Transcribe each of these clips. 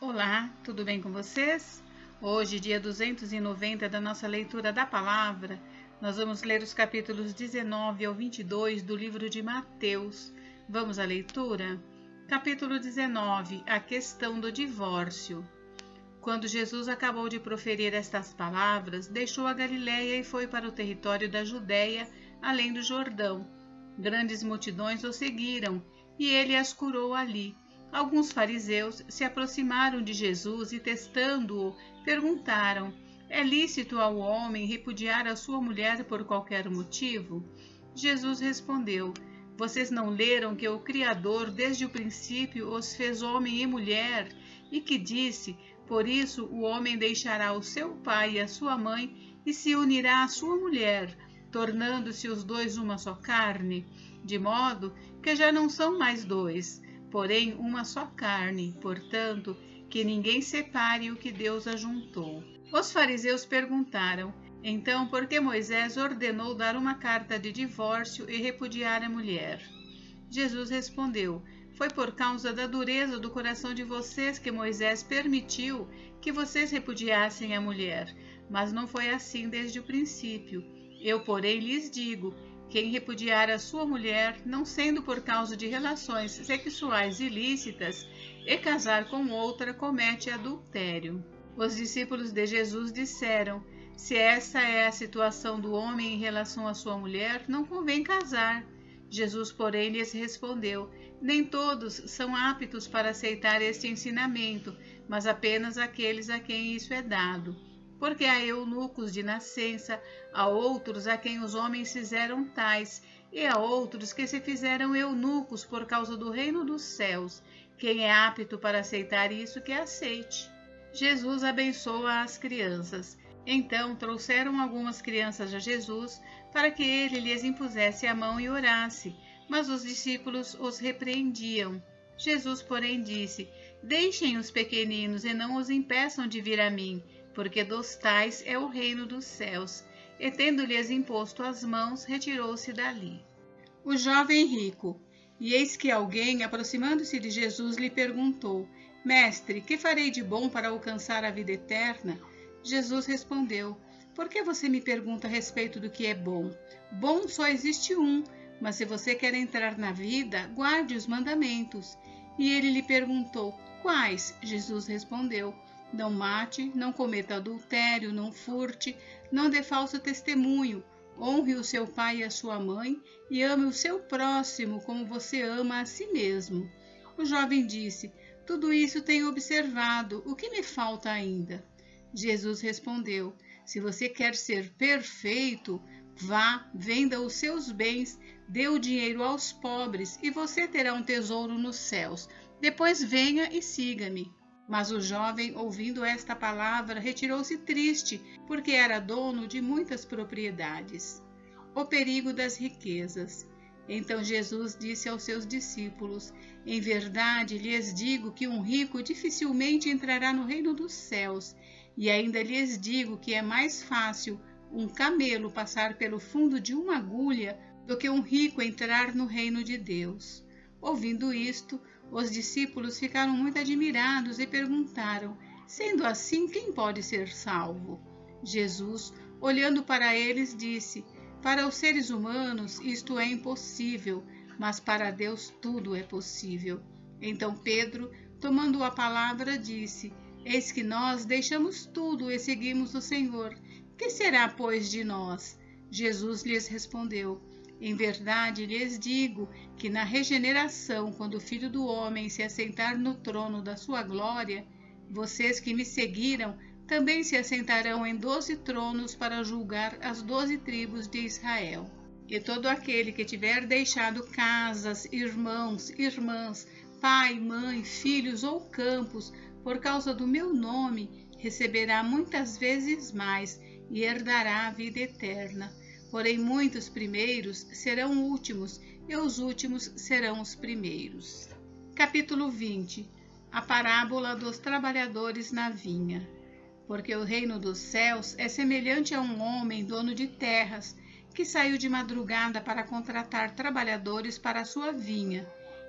Olá, tudo bem com vocês? Hoje, dia 290 da nossa leitura da palavra, nós vamos ler os capítulos 19 ao 22 do livro de Mateus. Vamos à leitura? Capítulo 19, a questão do divórcio. Quando Jesus acabou de proferir estas palavras, deixou a Galiléia e foi para o território da Judéia, além do Jordão. Grandes multidões o seguiram, e ele as curou ali. Alguns fariseus se aproximaram de Jesus e, testando-o, perguntaram: é lícito ao homem repudiar a sua mulher por qualquer motivo? Jesus respondeu: vocês não leram que o Criador desde o princípio os fez homem e mulher, e que disse: por isso o homem deixará o seu pai e a sua mãe e se unirá à sua mulher, tornando-se os dois uma só carne, de modo que já não são mais dois, porém uma só carne, portanto, que ninguém separe o que Deus ajuntou. Os fariseus perguntaram: então, por que Moisés ordenou dar uma carta de divórcio e repudiar a mulher? Jesus respondeu: foi por causa da dureza do coração de vocês que Moisés permitiu que vocês repudiassem a mulher, mas não foi assim desde o princípio. Eu, porém, lhes digo: quem repudiar a sua mulher, não sendo por causa de relações sexuais ilícitas, e casar com outra, comete adultério. Os discípulos de Jesus disseram: se essa é a situação do homem em relação à sua mulher, não convém casar. Jesus, porém, lhes respondeu: nem todos são aptos para aceitar este ensinamento, mas apenas aqueles a quem isso é dado. Porque há eunucos de nascença, há outros a quem os homens fizeram tais, e há outros que se fizeram eunucos por causa do reino dos céus. Quem é apto para aceitar isso, que aceite. Jesus abençoa as crianças. Então trouxeram algumas crianças a Jesus, para que ele lhes impusesse a mão e orasse, mas os discípulos os repreendiam. Jesus, porém, disse: deixem os pequeninos e não os impeçam de vir a mim, porque dos tais é o reino dos céus. E tendo-lhes imposto as mãos, retirou-se dali. O jovem rico. E eis que alguém, aproximando-se de Jesus, lhe perguntou: mestre, que farei de bom para alcançar a vida eterna? Jesus respondeu: por que você me pergunta a respeito do que é bom? Bom só existe um, mas se você quer entrar na vida, guarde os mandamentos. E ele lhe perguntou: quais? Jesus respondeu: não mate, não cometa adultério, não furte, não dê falso testemunho, honre o seu pai e a sua mãe, e ame o seu próximo como você ama a si mesmo. O jovem disse: tudo isso tenho observado, o que me falta ainda? Jesus respondeu: se você quer ser perfeito, vá, venda os seus bens, dê o dinheiro aos pobres, e você terá um tesouro nos céus. Depois venha e siga-me. Mas o jovem, ouvindo esta palavra, retirou-se triste, porque era dono de muitas propriedades. O perigo das riquezas. Então Jesus disse aos seus discípulos: em verdade lhes digo que um rico dificilmente entrará no reino dos céus. E ainda lhes digo que é mais fácil um camelo passar pelo fundo de uma agulha do que um rico entrar no reino de Deus. Ouvindo isto, os discípulos ficaram muito admirados e perguntaram: sendo assim, quem pode ser salvo? Jesus, olhando para eles, disse: para os seres humanos isto é impossível, mas para Deus tudo é possível. Então Pedro, tomando a palavra, disse: eis que nós deixamos tudo e seguimos o Senhor. Que será, pois, de nós? Jesus lhes respondeu: em verdade lhes digo que na regeneração, quando o Filho do Homem se assentar no trono da sua glória, vocês que me seguiram também se assentarão em 12 tronos para julgar as 12 tribos de Israel. E todo aquele que tiver deixado casas, irmãos, irmãs, pai, mãe, filhos ou campos, por causa do meu nome, receberá muitas vezes mais e herdará a vida eterna. Porém, muitos primeiros serão últimos, e os últimos serão os primeiros. Capítulo 20. A parábola dos trabalhadores na vinha. Porque o reino dos céus é semelhante a um homem dono de terras, que saiu de madrugada para contratar trabalhadores para a sua vinha.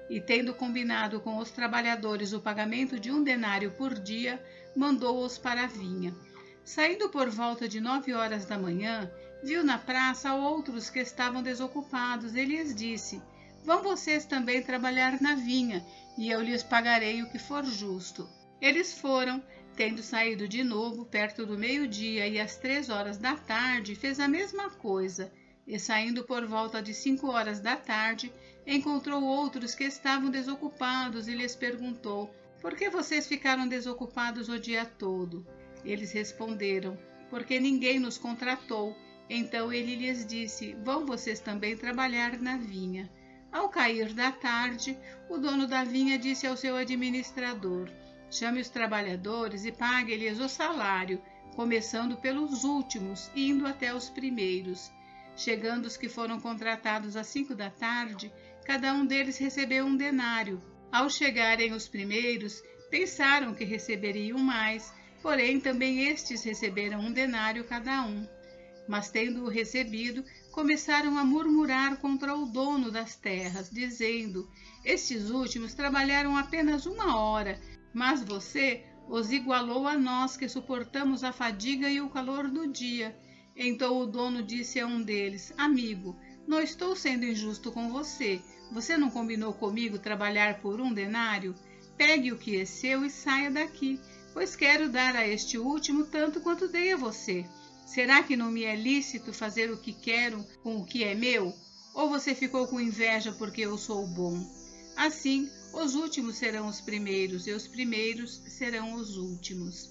E tendo combinado com os trabalhadores o pagamento de 1 denário por dia, mandou-os para a vinha. Saindo por volta de 9 horas da manhã, viu na praça outros que estavam desocupados e lhes disse: Vão vocês também trabalhar na vinha, e eu lhes pagarei o que for justo. Eles foram. Tendo saído de novo, perto do meio-dia e às 3 horas da tarde, fez a mesma coisa. E saindo por volta de 5 horas da tarde, encontrou outros que estavam desocupados e lhes perguntou: Por que vocês ficaram desocupados o dia todo? Eles responderam: Porque ninguém nos contratou. Então ele lhes disse: Vão vocês também trabalhar na vinha. Ao cair da tarde, o dono da vinha disse ao seu administrador: Chame os trabalhadores e pague-lhes o salário, começando pelos últimos e indo até os primeiros. Chegando os que foram contratados às 5 da tarde, cada um deles recebeu 1 denário. Ao chegarem os primeiros, pensaram que receberiam mais, porém também estes receberam 1 denário cada um. Mas tendo-o recebido, começaram a murmurar contra o dono das terras, dizendo: Estes últimos trabalharam apenas 1 hora, mas você os igualou a nós que suportamos a fadiga e o calor do dia. Então o dono disse a um deles: Amigo, não estou sendo injusto com você. Você não combinou comigo trabalhar por 1 denário? Pegue o que é seu e saia daqui, pois quero dar a este último tanto quanto dei a você. Será que não me é lícito fazer o que quero com o que é meu? Ou você ficou com inveja porque eu sou bom? Assim, os últimos serão os primeiros e os primeiros serão os últimos.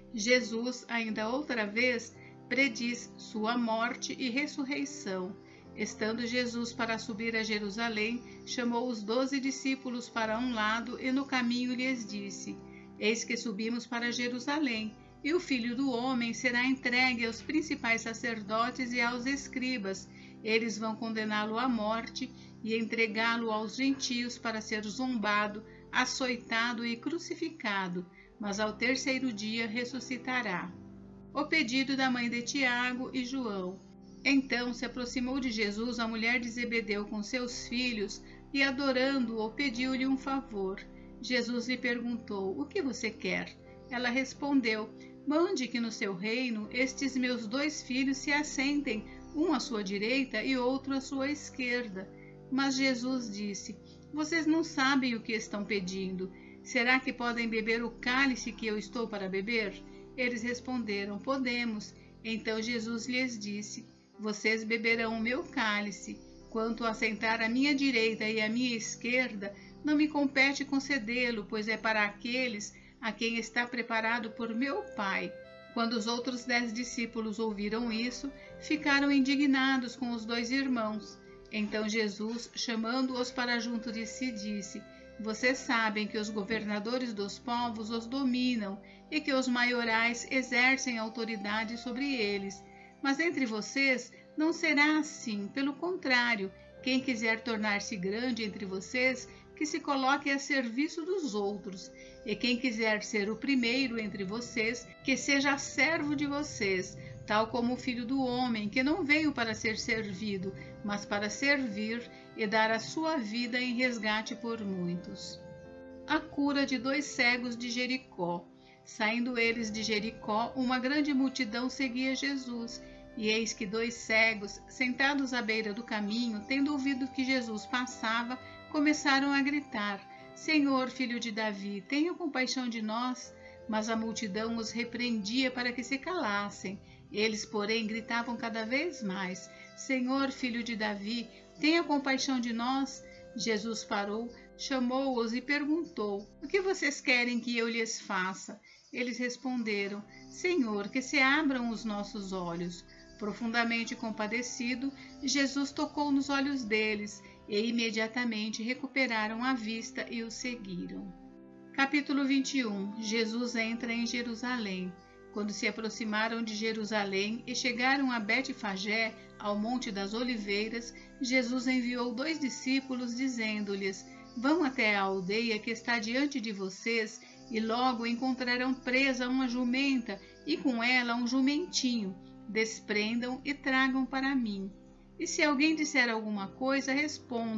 Jesus, ainda outra vez, prediz sua morte e ressurreição. Estando Jesus para subir a Jerusalém, chamou os 12 discípulos para um lado e no caminho lhes disse: Eis que subimos para Jerusalém, e o Filho do Homem será entregue aos principais sacerdotes e aos escribas. Eles vão condená-lo à morte e entregá-lo aos gentios para ser zombado, açoitado e crucificado, mas ao 3º dia ressuscitará. O pedido da mãe de Tiago e João. Então se aproximou de Jesus a mulher de Zebedeu com seus filhos e, adorando-o, pediu-lhe um favor. Jesus lhe perguntou: O que você quer? Ela respondeu: Mande que no seu reino estes meus 2 filhos se assentem, um à sua direita e outro à sua esquerda. Mas Jesus disse: Vocês não sabem o que estão pedindo. Será que podem beber o cálice que eu estou para beber? Eles responderam: Podemos. Então Jesus lhes disse: Vocês beberão o meu cálice. Quanto a sentar à minha direita e à minha esquerda, não me compete concedê-lo, pois é para aqueles a quem está preparado por meu Pai. Quando os outros 10 discípulos ouviram isso, ficaram indignados com os 2 irmãos. Então Jesus, chamando-os para junto de si, disse: Vocês sabem que os governadores dos povos os dominam e que os maiorais exercem autoridade sobre eles. Mas entre vocês não será assim, pelo contrário, quem quiser tornar-se grande entre vocês, que se coloque a serviço dos outros, e quem quiser ser o primeiro entre vocês, que seja servo de vocês, tal como o Filho do Homem, que não veio para ser servido, mas para servir e dar a sua vida em resgate por muitos. A cura de 2 cegos de Jericó. Saindo eles de Jericó, uma grande multidão seguia Jesus, e eis que 2 cegos, sentados à beira do caminho, tendo ouvido que Jesus passava, começaram a gritar: Senhor, filho de Davi, tenha compaixão de nós. Mas a multidão os repreendia para que se calassem. Eles, porém, gritavam cada vez mais: Senhor, filho de Davi, tenha compaixão de nós. Jesus parou, chamou-os e perguntou: O que vocês querem que eu lhes faça? Eles responderam: Senhor, que se abram os nossos olhos. Profundamente compadecido, Jesus tocou nos olhos deles, e imediatamente recuperaram a vista e o seguiram. Capítulo 21. Jesus entra em Jerusalém. Quando se aproximaram de Jerusalém e chegaram a Betfagé, ao Monte das Oliveiras, Jesus enviou 2 discípulos, dizendo-lhes: Vão até a aldeia que está diante de vocês, e logo encontrarão presa uma jumenta, e com ela um jumentinho. Desprendam e tragam para mim. E se alguém disser alguma coisa, respondam: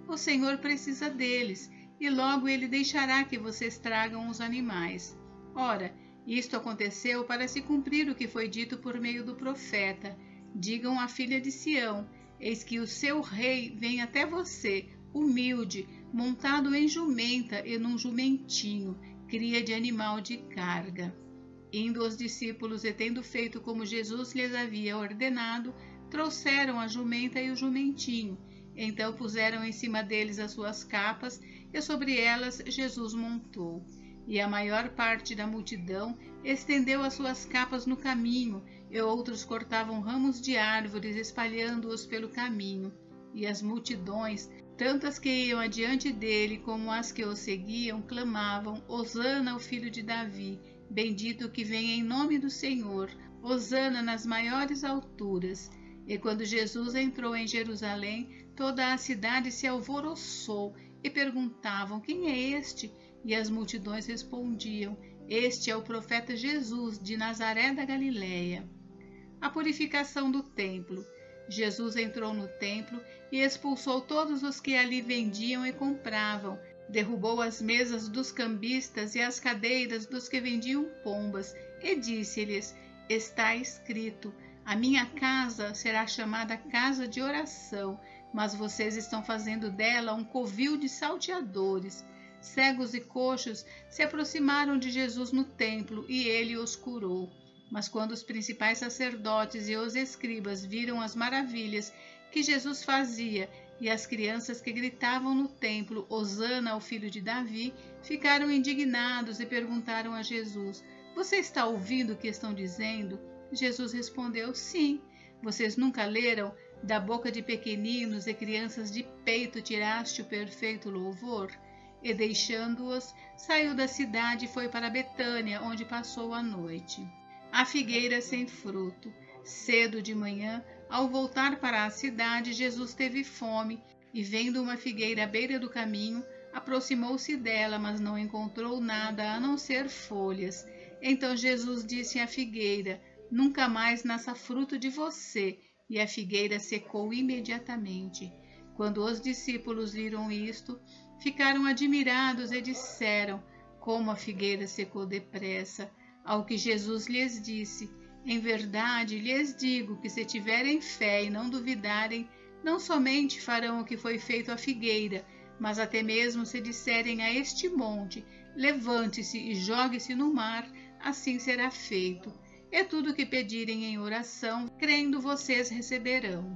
o Senhor precisa deles, e logo ele deixará que vocês tragam os animais. Ora, isto aconteceu para se cumprir o que foi dito por meio do profeta. Digam à filha de Sião: eis que o seu rei vem até você, humilde, montado em jumenta e num jumentinho, cria de animal de carga. Indo os discípulos e tendo feito como Jesus lhes havia ordenado, trouxeram a jumenta e o jumentinho. Então puseram em cima deles as suas capas, e sobre elas Jesus montou. E a maior parte da multidão estendeu as suas capas no caminho, e outros cortavam ramos de árvores, espalhando-os pelo caminho. E as multidões, tanto as que iam adiante dele como as que o seguiam, clamavam: Hosana ao filho de Davi, bendito que vem em nome do Senhor, Hosana nas maiores alturas. E quando Jesus entrou em Jerusalém, toda a cidade se alvoroçou e perguntavam: quem é este? E as multidões respondiam: este é o profeta Jesus, de Nazaré da Galileia. A purificação do templo. Jesus entrou no templo e expulsou todos os que ali vendiam e compravam. Derrubou as mesas dos cambistas e as cadeiras dos que vendiam pombas, e disse-lhes: está escrito: a minha casa será chamada casa de oração, mas vocês estão fazendo dela um covil de salteadores. Cegos e coxos se aproximaram de Jesus no templo, e ele os curou. Mas quando os principais sacerdotes e os escribas viram as maravilhas que Jesus fazia e as crianças que gritavam no templo: Hosana ao filho de Davi, ficaram indignados e perguntaram a Jesus: você está ouvindo o que estão dizendo? Jesus respondeu: sim. Vocês nunca leram: da boca de pequeninos e crianças de peito tiraste o perfeito louvor? E deixando-os, saiu da cidade e foi para Betânia, onde passou a noite. A figueira sem fruto. Cedo de manhã, ao voltar para a cidade, Jesus teve fome, e vendo uma figueira à beira do caminho, aproximou-se dela, mas não encontrou nada a não ser folhas. Então Jesus disse à figueira: nunca mais nasça fruto de você. E a figueira secou imediatamente. Quando os discípulos viram isto, ficaram admirados e disseram: como a figueira secou depressa. Ao que Jesus lhes disse: em verdade lhes digo que se tiverem fé e não duvidarem, não somente farão o que foi feito à figueira, mas até mesmo se disserem a este monte: levante-se e jogue-se no mar, assim será feito. É tudo o que pedirem em oração, crendo vocês receberão.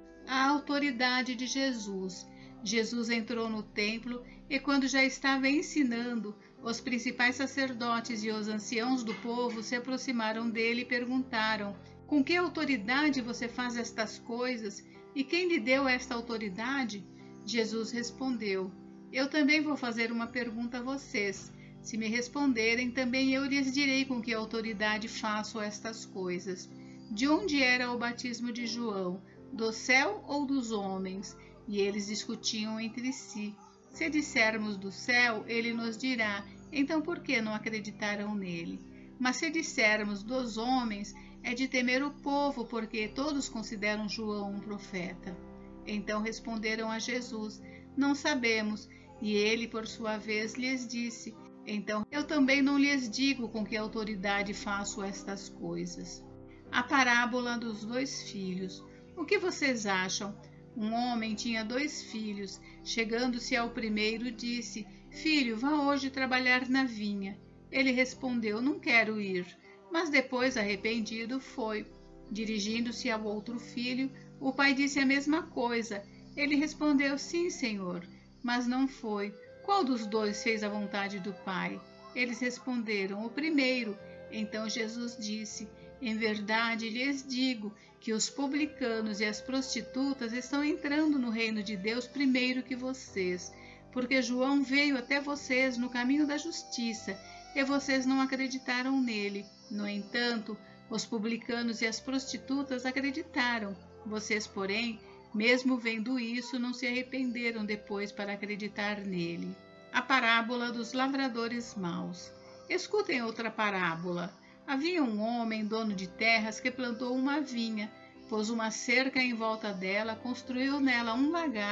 A autoridade de Jesus. Jesus entrou no templo e, quando já estava ensinando, os principais sacerdotes e os anciãos do povo se aproximaram dele e perguntaram: com que autoridade você faz estas coisas? E quem lhe deu esta autoridade? Jesus respondeu: eu também vou fazer uma pergunta a vocês. Se me responderem, também eu lhes direi com que autoridade faço estas coisas. De onde era o batismo de João? Do céu ou dos homens? E eles discutiam entre si. Se dissermos do céu, ele nos dirá: então por que não acreditaram nele? Mas se dissermos dos homens, é de temer o povo, porque todos consideram João um profeta. Então responderam a Jesus: não sabemos. E ele, por sua vez, lhes disse: então eu também não lhes digo com que autoridade faço estas coisas. A parábola dos 2 filhos. O que vocês acham? Um homem tinha 2 filhos. Chegando-se ao primeiro, disse: filho, vá hoje trabalhar na vinha. Ele respondeu: não quero ir. Mas depois, arrependido, foi. Dirigindo-se ao outro filho, o pai disse a mesma coisa. Ele respondeu: sim, senhor. Mas não foi. Qual dos 2 fez a vontade do pai? Eles responderam: o primeiro. Então Jesus disse: em verdade lhes digo que os publicanos e as prostitutas estão entrando no reino de Deus primeiro que vocês, porque João veio até vocês no caminho da justiça, e vocês não acreditaram nele. No entanto, os publicanos e as prostitutas acreditaram. Vocês, porém, mesmo vendo isso, não se arrependeram depois para acreditar nele. A parábola dos lavradores maus. Escutem outra parábola. Havia um homem, dono de terras, que plantou uma vinha, pôs uma cerca em volta dela, construiu nela um lagar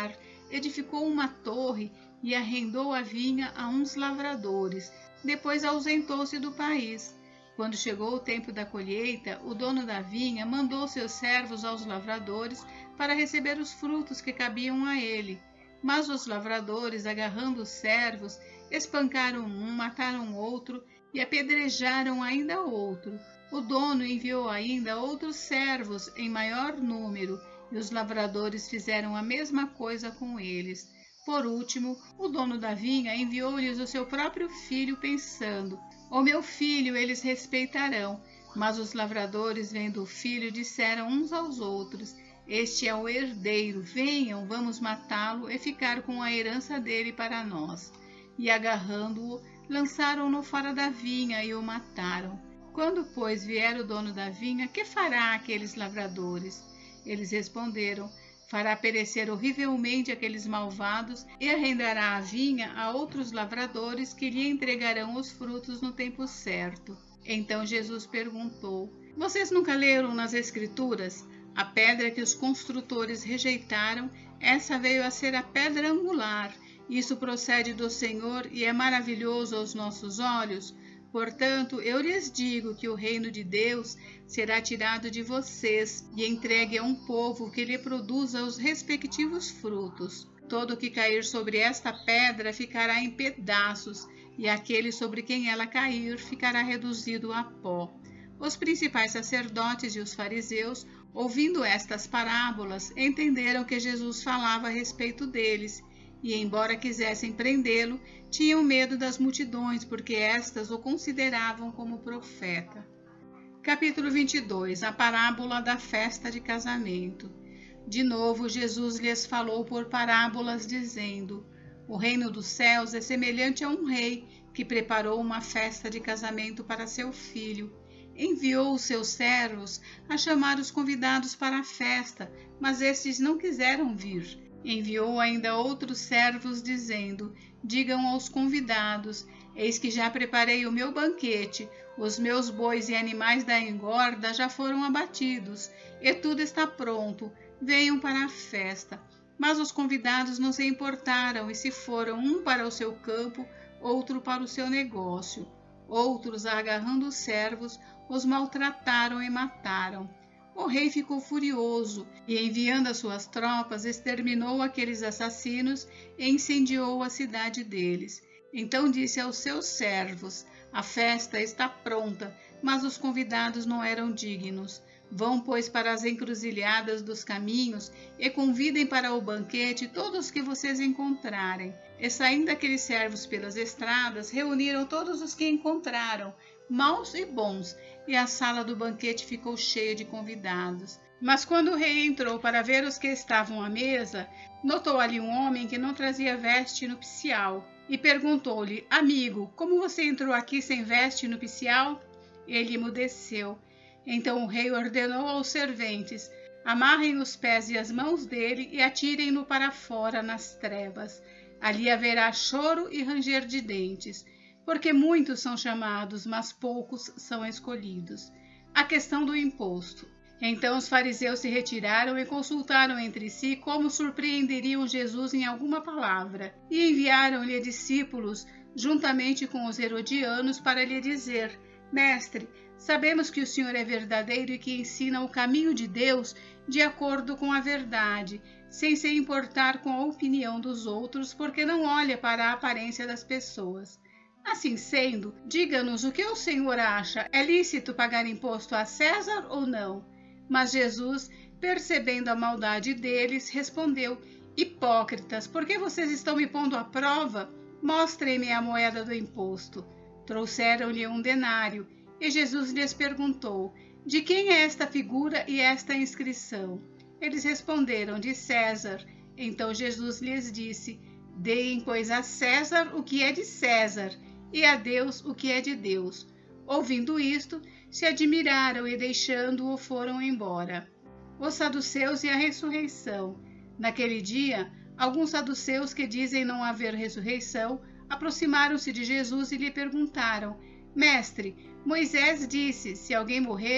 edificou uma torre e arrendou a vinha a uns lavradores. Depois ausentou-se do país. Quando chegou o tempo da colheita, o dono da vinha mandou seus servos aos lavradores para receber os frutos que cabiam a ele. Mas os lavradores, agarrando os servos, espancaram um, mataram outro e apedrejaram ainda outro. O dono enviou ainda outros servos em maior número, e os lavradores fizeram a mesma coisa com eles. Por último, o dono da vinha enviou-lhes o seu próprio filho, pensando: o meu filho eles respeitarão. Mas os lavradores, vendo o filho, disseram uns aos outros: este é o herdeiro, venham, vamos matá-lo e ficar com a herança dele para nós. E agarrando-o, lançaram-no fora da vinha e o mataram. Quando, pois, vier o dono da vinha, que fará aqueles lavradores? Eles responderam: fará perecer horrivelmente aqueles malvados e arrendará a vinha a outros lavradores que lhe entregarão os frutos no tempo certo. Então Jesus perguntou: vocês nunca leram nas Escrituras? A pedra que os construtores rejeitaram, essa veio a ser a pedra angular. Isso procede do Senhor e é maravilhoso aos nossos olhos. Portanto, eu lhes digo que o reino de Deus será tirado de vocês e entregue a um povo que lhe produza os respectivos frutos. Todo que cair sobre esta pedra ficará em pedaços, e aquele sobre quem ela cair ficará reduzido a pó. Os principais sacerdotes e os fariseus, ouvindo estas parábolas, entenderam que Jesus falava a respeito deles, e, embora quisessem prendê-lo, tinham medo das multidões, porque estas o consideravam como profeta. Capítulo 22. A parábola da festa de casamento. De novo, Jesus lhes falou por parábolas, dizendo: o reino dos céus é semelhante a um rei que preparou uma festa de casamento para seu filho. Enviou os seus servos a chamar os convidados para a festa, mas estes não quiseram vir. Enviou ainda outros servos, dizendo: digam aos convidados: eis que já preparei o meu banquete, os meus bois e animais da engorda já foram abatidos, e tudo está pronto, venham para a festa. Mas os convidados não se importaram e se foram, um para o seu campo, outro para o seu negócio. Outros, agarrando os servos, os maltrataram e mataram. O rei ficou furioso e, enviando as suas tropas, exterminou aqueles assassinos e incendiou a cidade deles. Então disse aos seus servos: a festa está pronta, mas os convidados não eram dignos. Vão, pois, para as encruzilhadas dos caminhos e convidem para o banquete todos que vocês encontrarem. E saindo aqueles servos pelas estradas, reuniram todos os que encontraram, maus e bons, e a sala do banquete ficou cheia de convidados. Mas quando o rei entrou para ver os que estavam à mesa, notou ali um homem que não trazia veste nupcial, e perguntou-lhe: amigo, como você entrou aqui sem veste nupcial? Ele emudeceu. Então o rei ordenou aos serventes: amarrem os pés e as mãos dele e atirem-no para fora nas trevas. Ali haverá choro e ranger de dentes, porque muitos são chamados, mas poucos são escolhidos. A questão do imposto. Então os fariseus se retiraram e consultaram entre si como surpreenderiam Jesus em alguma palavra, e enviaram-lhe discípulos, juntamente com os herodianos, para lhe dizer: mestre, sabemos que o Senhor é verdadeiro e que ensina o caminho de Deus de acordo com a verdade, sem se importar com a opinião dos outros, porque não olha para a aparência das pessoas. Assim sendo, diga-nos o que o Senhor acha: é lícito pagar imposto a César ou não? Mas Jesus, percebendo a maldade deles, respondeu: hipócritas, por que vocês estão me pondo à prova? Mostrem-me a moeda do imposto. Trouxeram-lhe um denário, e Jesus lhes perguntou: de quem é esta figura e esta inscrição? Eles responderam: de César. Então Jesus lhes disse: deem, pois, a César o que é de César, e a Deus o que é de Deus. Ouvindo isto, se admiraram e, deixando-o, foram embora. Os saduceus e a ressurreição. Naquele dia, alguns saduceus que dizem não haver ressurreição aproximaram-se de Jesus e lhe perguntaram: mestre, Moisés disse: se alguém morrer,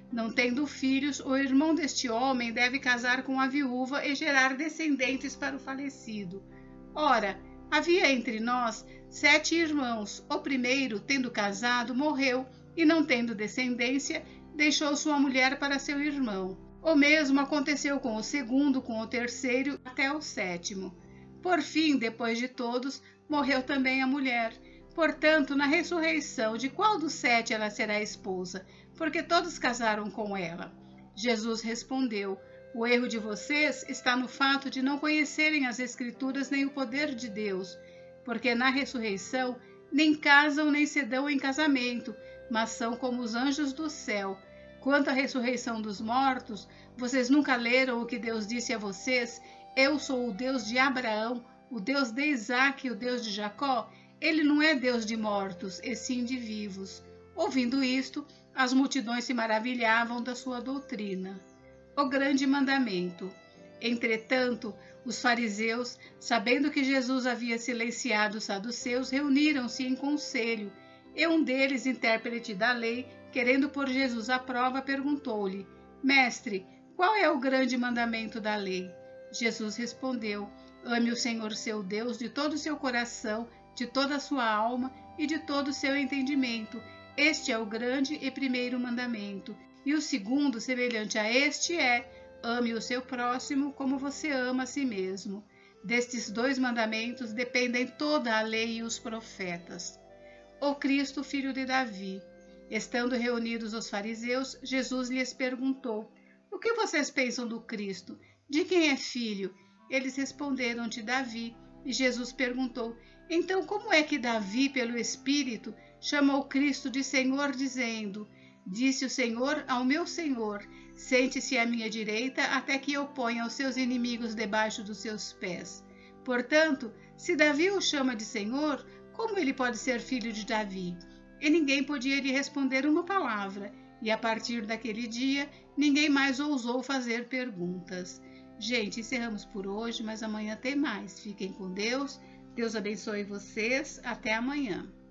Não tendo filhos, o irmão deste homem deve casar com a viúva e gerar descendentes para o falecido. Ora, havia entre nós 7 irmãos. O primeiro, tendo casado, morreu, e não tendo descendência, deixou sua mulher para seu irmão. O mesmo aconteceu com o segundo, com o terceiro, até o 7º. Por fim, depois de todos, morreu também a mulher. Portanto, na ressurreição, de qual dos 7 ela será esposa? Porque todos casaram com ela. Jesus respondeu: o erro de vocês está no fato de não conhecerem as Escrituras nem o poder de Deus, porque na ressurreição nem casam nem se dão em casamento, mas são como os anjos do céu. Quanto à ressurreição dos mortos, vocês nunca leram o que Deus disse a vocês? Eu sou o Deus de Abraão, o Deus de Isaque e o Deus de Jacó. Ele não é Deus de mortos, e sim de vivos. Ouvindo isto, as multidões se maravilhavam da sua doutrina. O grande mandamento. Entretanto, os fariseus, sabendo que Jesus havia silenciado os saduceus, reuniram-se em conselho, e um deles, intérprete da lei, querendo pôr Jesus à prova, perguntou-lhe: Mestre, qual é o grande mandamento da lei? Jesus respondeu: Ame o Senhor seu Deus de todo o seu coração, de toda a sua alma e de todo o seu entendimento. Este é o grande e primeiro mandamento. E o segundo, semelhante a este, é: ame o seu próximo como você ama a si mesmo. Destes 2 mandamentos dependem toda a lei e os profetas. O Cristo, filho de Davi. Estando reunidos os fariseus, Jesus lhes perguntou: O que vocês pensam do Cristo? De quem é filho? Eles responderam: de Davi. E Jesus perguntou: Então como é que Davi, pelo Espírito, chamou Cristo de Senhor, dizendo: Disse o Senhor ao meu Senhor: Sente-se à minha direita, até que eu ponha os seus inimigos debaixo dos seus pés. Portanto, se Davi o chama de Senhor, como ele pode ser filho de Davi? E ninguém podia lhe responder uma palavra, e a partir daquele dia, ninguém mais ousou fazer perguntas. Gente, encerramos por hoje, mas amanhã tem mais. Fiquem com Deus. Deus abençoe vocês. Até amanhã.